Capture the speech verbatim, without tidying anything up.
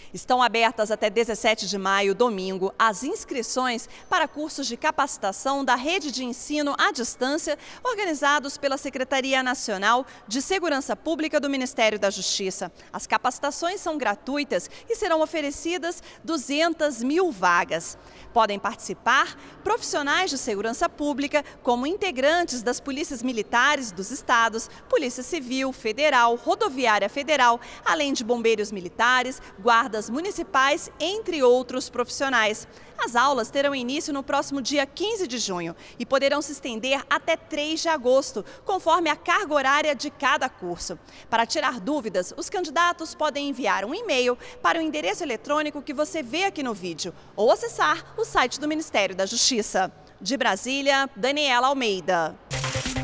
Estão abertas até dezessete de maio, domingo, as inscrições para cursos de capacitação da rede de ensino à distância organizados pela Secretaria Nacional de Segurança Pública do Ministério da Justiça. As capacitações são gratuitas e serão oferecidas duzentas mil vagas. Podem participar profissionais de segurança pública, como integrantes das polícias militares dos estados, Polícia Civil, Federal, Rodoviária Federal, além de bombeiros militares, guardas municipais, entre outros profissionais. As aulas terão início no próximo dia quinze de junho e poderão se estender até três de agosto, conforme a carga horária de cada curso. Para tirar dúvidas, os candidatos podem enviar um e-mail para o endereço eletrônico que você vê aqui no vídeo ou acessar o site do Ministério da Justiça. De Brasília, Daniela Almeida.